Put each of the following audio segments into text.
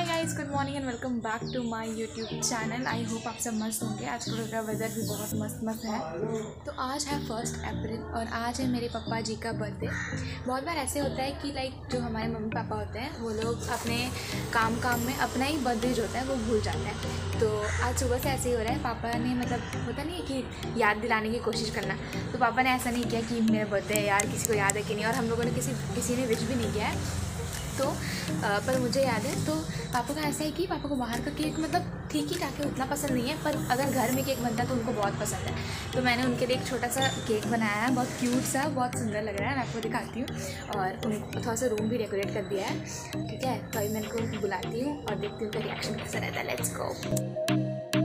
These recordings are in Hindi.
Hi guys, good morning and welcome back to my YouTube channel. I hope आप सब मस्त होंगे। आजकल का वेदर भी बहुत मस्त है। तो आज है 1 अप्रैल और आज है मेरे पापा जी का बर्थडे। बहुत बार ऐसे होता है कि लाइक जो हमारे मम्मी पापा होते हैं वो लोग अपने काम में अपना ही बर्थडे जो होता है वो भूल जाते हैं। तो आज सुबह से ऐसे ही हो रहा है। पापा ने मतलब होता नहीं है कि याद दिलाने की कोशिश करना, तो पापा ने ऐसा नहीं किया कि मेरा बर्थडे है यार, किसी को याद है कि नहीं। और हम लोगों ने किसी ने विश भी नहीं किया है। तो पर मुझे याद है, तो पापा का ऐसा है कि पापा को बाहर का केक मतलब ठीक ही ठाक है, उतना पसंद नहीं है, पर अगर घर में केक बनता है तो उनको बहुत पसंद है। तो मैंने उनके लिए एक छोटा सा केक बनाया है, बहुत क्यूट सा, बहुत सुंदर लग रहा है। मैं आपको दिखाती हूँ। और थोड़ा सा रूम भी डेकोरेट कर दिया है, ठीक है। तो अभी मैं उनको बुलाती हूँ और देखती हूँ उनका रिएक्शन कैसा रहता है। Let's go.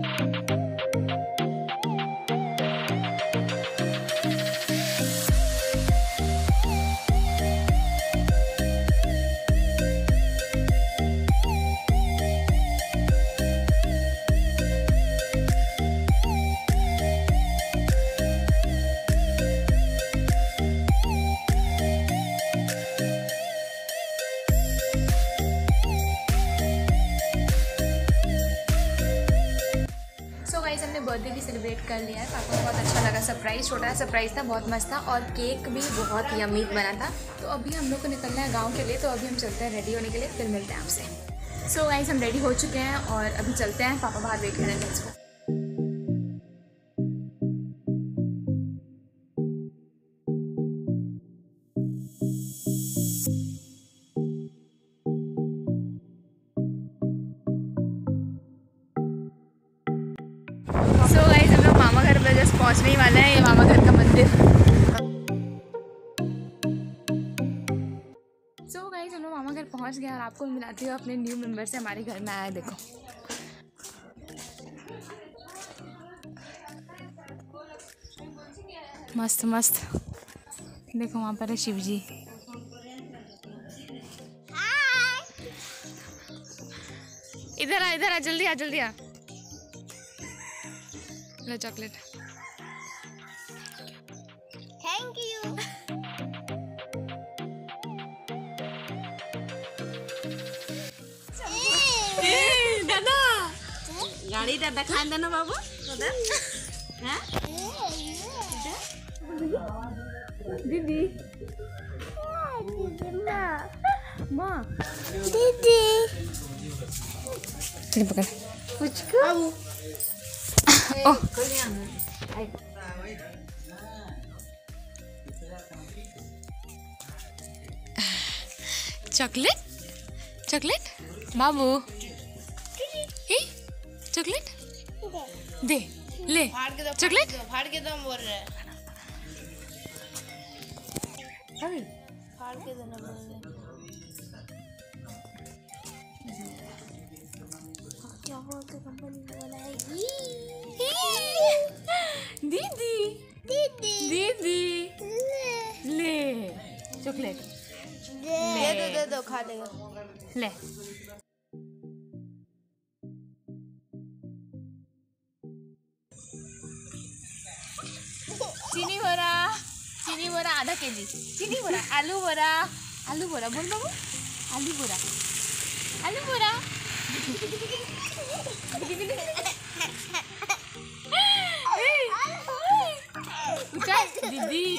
हमने बर्थडे भी सेलिब्रेट कर लिया है। पापा को बहुत अच्छा लगा। सरप्राइज़, छोटा सा सरप्राइज़ था, बहुत मस्त था। और केक भी बहुत यम्मी बना था। तो अभी हम लोग को निकलना है गांव के लिए, तो अभी हम चलते हैं रेडी होने के लिए, फिर मिलते हैं आपसे। सो गाइस, हम रेडी हो चुके हैं और अभी चलते हैं। पापा बाहर वेट कर रहे हैं। Let's go. सो गाइस, हम लोग मामा घर पे जस्ट पहुंचने ही वाले हैं। ये मामा घर का मंदिर। सो गाइस, हम लोग मामा घर पहुंच गए और आपको मिलाती हूँ अपने न्यू मेंबर से। हमारे घर में आया, देखो। मस्त मस्त, देखो वहाँ पर है शिव जी। इधर आ, जल्दी आ, जल्दी आ। लो चॉकलेट। Thank you. दादा गाड़ी दादा खान देना बाबू दीदी माँ दीदी पकड़ बाबू चॉकलेट चॉकलेट बाबू, चॉकलेट दे, ले चॉकलेट। फाड़ के दो बोल रहे फाड़ के देना बोल रहे। क्या बोलते कंपनी बोलाएगी? दीदी दीदी दीदी ले चॉकलेट, दे दो खा लेगा। ले। चीनी बोरा आधा केजी। चीनी बोरा, आलू बोरा बोल बाबू, आलू बोरा। दीदी।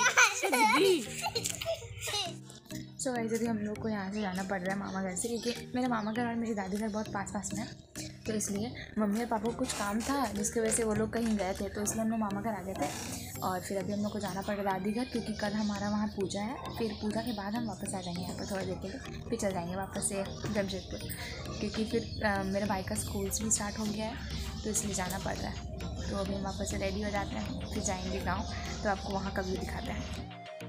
सो गाइस, अभी हम लोग को यहाँ से जाना पड़ रहा है मामा घर से, क्योंकि मेरा मामा घर और मेरी दादी घर बहुत पास में है। तो इसलिए मम्मी और पापा को कुछ काम था जिसकी वजह से वो लोग कहीं गए थे, तो इसलिए हम लोग मामा घर आ गए थे। और फिर अभी हम लोग को जाना पड़ रहा है दादी घर, क्योंकि कल हमारा वहाँ पूजा है। फिर पूजा के बाद हम वापस आ जाएंगे यहाँ पर थोड़ी देर के लिए, फिर चल जाएंगे वापस से जमशेदपुर, क्योंकि फिर मेरे भाई का स्कूल्स भी स्टार्ट हो गया है, तो इसलिए जाना पड़ रहा है। तो अभी हम वापस से रेडी हो जाते हैं, फिर जाएंगे गाँव, तो आपको वहाँ का व्यू दिखाते हैं।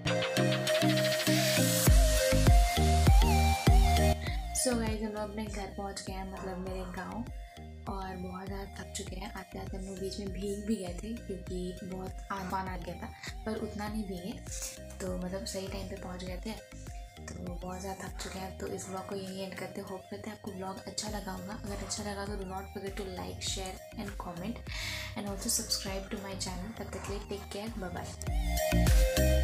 सो गाइस, हम लोग अपने घर पहुंच गए हैं, मतलब मेरे गांव, और बहुत ज़्यादा थक चुके हैं। आते आते हम लोग बीच में भीग भी गए थे, क्योंकि बहुत आंफान आ गया था, पर उतना नहीं भीगे, तो मतलब सही टाइम पे पहुंच गए थे। तो बहुत ज़्यादा थक चुके हैं। तो इस ब्लॉग को यहीं एंड करते, होप करते हैं आपको ब्लॉग अच्छा लगा होगा। अगर अच्छा लगा तो do not forget to like, share and comment, and also subscribe to my channel. तब तक के लिए टेक केयर, बाय बाय।